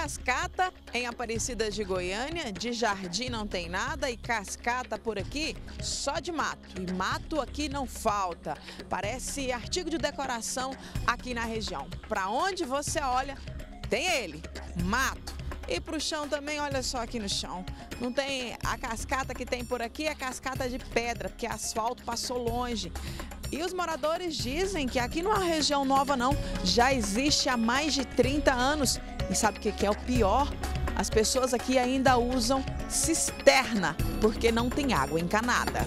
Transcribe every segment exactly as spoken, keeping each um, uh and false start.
cascata em Aparecida de Goiânia, de jardim não tem nada e cascata por aqui só de mato. E mato aqui não falta. Parece artigo de decoração aqui na região. Para onde você olha, tem ele, mato. E para o chão também, olha só aqui no chão. Não tem a cascata que tem por aqui, é cascata de pedra, porque asfalto passou longe. E os moradores dizem que aqui não é uma região nova não, já existe há mais de trinta anos. E sabe o que é o pior? As pessoas aqui ainda usam cisterna, porque não tem água encanada.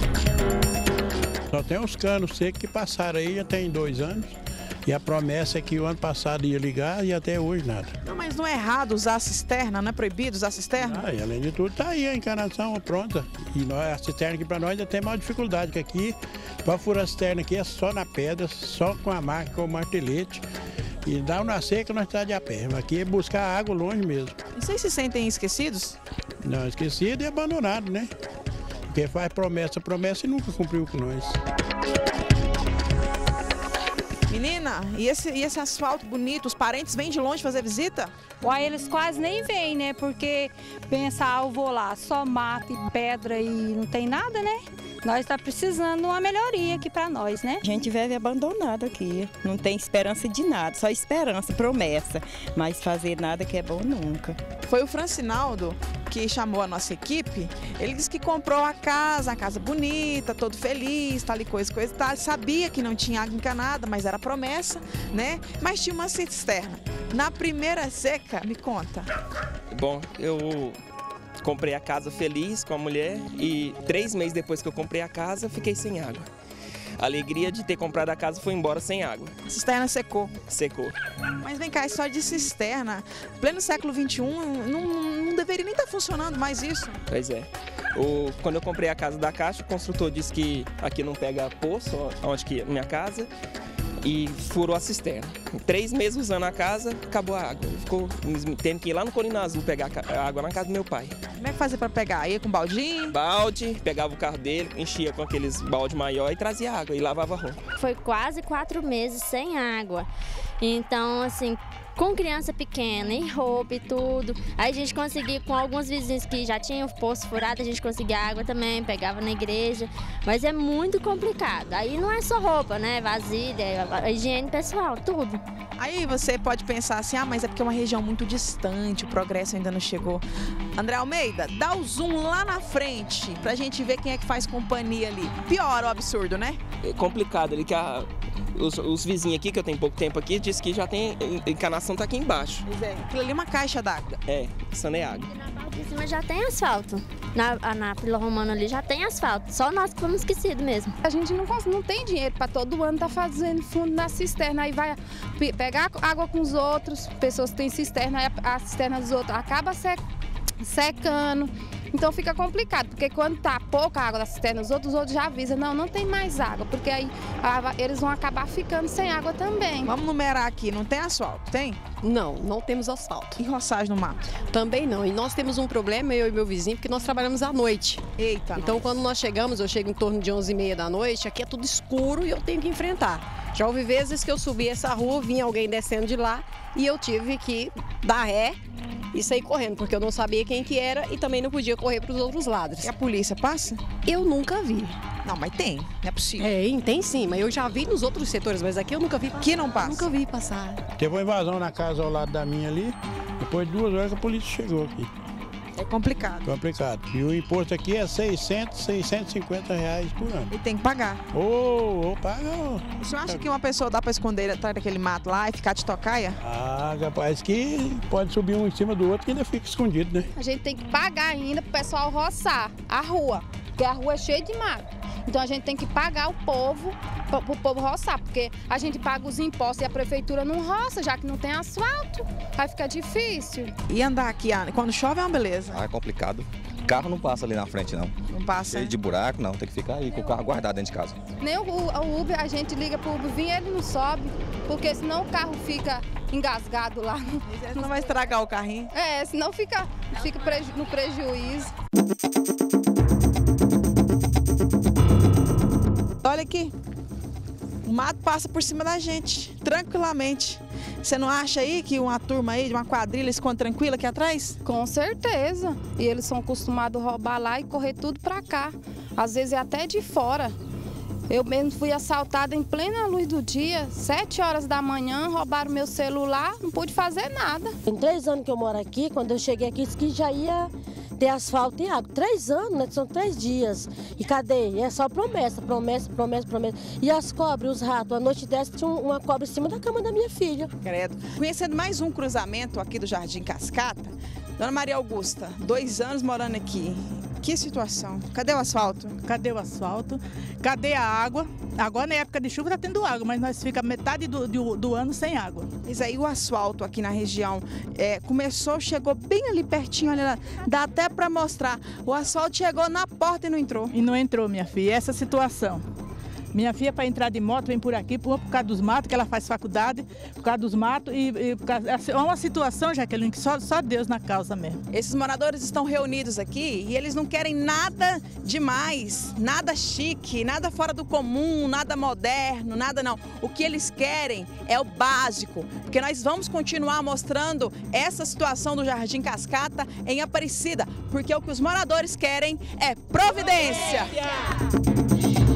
Só tem uns canos secos que passaram aí já tem dois anos. E a promessa é que o ano passado ia ligar e até hoje nada. Não, mas não é errado usar cisterna, não é proibido usar cisterna? Ah, e além de tudo, está aí a encanação pronta. E nós, a cisterna aqui para nós ainda tem maior dificuldade, que aqui, para furar a cisterna aqui é só na pedra, só com a máquina, com o martelete. E dá uma seca, nós estamos de a pé. Aqui é buscar água longe mesmo. E vocês se sentem esquecidos? Não, esquecido e abandonado, né? Porque faz promessa, promessa e nunca cumpriu com nós. Menina, e esse, e esse asfalto bonito, os parentes vêm de longe fazer visita? Uai, eles quase nem vêm, né? Porque pensa, ah, eu vou lá, só mato e pedra e não tem nada, né? Nós está precisando de uma melhoria aqui para nós, né? A gente vive abandonado aqui, não tem esperança de nada, só esperança, promessa, mas fazer nada que é bom nunca. Foi o Francinaldo que chamou a nossa equipe. Ele disse que comprou a casa, a casa bonita, todo feliz, tal e coisa, coisa e tal. Ele sabia que não tinha água encanada, mas era promessa, né? Mas tinha uma cisterna. Na primeira seca, me conta. Bom, eu comprei a casa feliz com a mulher e três meses depois que eu comprei a casa, fiquei sem água. A alegria de ter comprado a casa foi embora sem água. A cisterna secou. Secou. Mas vem cá, é só de cisterna. Pleno século vinte e um, não, não deveria nem estar funcionando mais isso. Pois é. O, quando eu comprei a casa da Caixa, o construtor disse que aqui não pega poço, onde que é minha casa, e furou a cisterna. Em três meses usando a casa, acabou a água. Ficou tendo que ir lá no Colina Azul pegar a água na casa do meu pai. Como é que fazia para pegar? Ia com baldinho? Balde, pegava o carro dele, enchia com aqueles balde maior e trazia água e lavava a roupa. Foi quase quatro meses sem água. Então, assim, com criança pequena e roupa e tudo, aí a gente conseguia, com alguns vizinhos que já tinham poço furado, a gente conseguia água também, pegava na igreja, mas é muito complicado. Aí não é só roupa, né? Vasilha, a higiene pessoal, tudo. Aí você pode pensar assim, ah, mas é porque é uma região muito distante, o progresso ainda não chegou. André Almeida, dá o zoom lá na frente pra gente ver quem é que faz companhia ali. Pior o absurdo, né? É complicado ali que a... Os, os vizinhos aqui, que eu tenho pouco tempo aqui, diz que já tem encanação, tá aqui embaixo. Pois é, aquilo ali é uma caixa d'água. É, isso não é água. E na parte de cima já tem asfalto. Na, na Vila Romana ali já tem asfalto. Só nós que fomos esquecidos mesmo. A gente não, não tem dinheiro para todo ano estar tá fazendo fundo na cisterna. Aí vai pegar água com os outros, pessoas que têm cisterna, aí a, a cisterna dos outros acaba sec, secando. Então fica complicado, porque quando tá pouca água da cisterna, os outros, os outros já avisam, não, não tem mais água, porque aí a, eles vão acabar ficando sem água também. Vamos numerar aqui, não tem asfalto, tem? Não, não temos asfalto. E roçagem no mato? Também não, e nós temos um problema, eu e meu vizinho, porque nós trabalhamos à noite. Eita, então nossa. Quando nós chegamos, eu chego em torno de onze e meia da noite, aqui é tudo escuro e eu tenho que enfrentar. Já houve vezes que eu subi essa rua, vinha alguém descendo de lá e eu tive que dar ré e sair correndo, porque eu não sabia quem que era e também não podia correr para os outros lados. E a polícia passa? Eu nunca vi. Não, mas tem, não é possível. É, tem sim, mas eu já vi nos outros setores, mas aqui eu nunca vi passar. Aqui não passa? Nunca vi passar. Teve uma invasão na casa ao lado da minha ali, depois de duas horas que a polícia chegou aqui. É complicado. Complicado. E o imposto aqui é seiscentos, seiscentos e cinquenta reais por ano. E tem que pagar. Ô, ô, paga. O senhor acha que uma pessoa dá para esconder atrás daquele mato lá e ficar de tocaia? Ah, capaz que pode subir um em cima do outro que ainda fica escondido, né? A gente tem que pagar ainda pro pessoal roçar a rua, porque a rua é cheia de mato. Então a gente tem que pagar o povo, para o povo roçar, porque a gente paga os impostos e a prefeitura não roça, já que não tem asfalto. Aí fica difícil. E andar aqui, quando chove é uma beleza. Ah, é complicado. O carro não passa ali na frente, não. Não passa? Cheio de buraco, não. Tem que ficar aí com o carro guardado dentro de casa. Nem o, o Uber, a gente liga pro Uber vir, ele não sobe, porque senão o carro fica engasgado lá. Não, não vai estragar o carrinho? É, senão fica, fica preju, no prejuízo. Olha aqui, um O mato passa por cima da gente, tranquilamente. Você não acha aí que uma turma aí, uma quadrilha, esconde tranquila aqui atrás? Com certeza. E eles são acostumados a roubar lá e correr tudo pra cá. Às vezes é até de fora. Eu mesmo fui assaltada em plena luz do dia, sete horas da manhã, roubaram meu celular, não pude fazer nada. Tem três anos que eu moro aqui, quando eu cheguei aqui, disse que já ia ter asfalto e água. Três anos, né? São três dias. E cadê? É só promessa, promessa, promessa, promessa. E as cobras, os ratos, a noite dessa tinha uma cobra em cima da cama da minha filha. Credo. Conhecendo mais um cruzamento aqui do Jardim Cascata, Dona Maria Augusta, dois anos morando aqui. Que situação? Cadê o asfalto? Cadê o asfalto? Cadê a água? Agora na época de chuva está tendo água, mas nós ficamos metade do, do, do ano sem água. Mas aí o asfalto aqui na região é, começou, chegou bem ali pertinho, olha lá, dá até para mostrar. O asfalto chegou na porta e não entrou. E não entrou, minha filha, essa situação. Minha filha, para entrar de moto, vem por aqui, por, por causa dos matos, que ela faz faculdade, por causa dos matos. E, e por causa, é uma situação, Jaqueline, que só, só Deus na causa mesmo. Esses moradores estão reunidos aqui e eles não querem nada demais, nada chique, nada fora do comum, nada moderno, nada não. O que eles querem é o básico, porque nós vamos continuar mostrando essa situação do Jardim Cascata em Aparecida, porque o que os moradores querem é providência.